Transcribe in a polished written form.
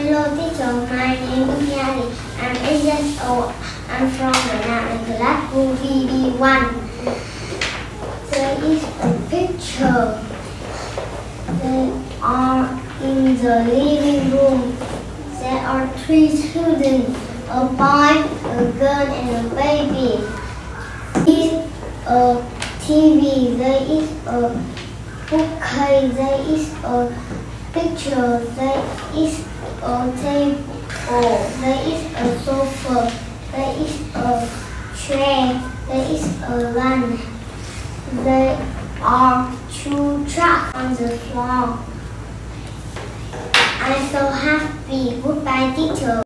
Hello teacher, my name is Yari. I'm 8 years old. I'm from Vietnam in class room VB1. There is a picture. They are in the living room. There are 3 children, a boy, a girl and a baby. There is a TV, there is a bookcase, there is a picture, there is a table, there is a sofa, there is a chair, there is a lamp. There are 2 trucks on the floor. I'm so happy. Goodbye, teacher.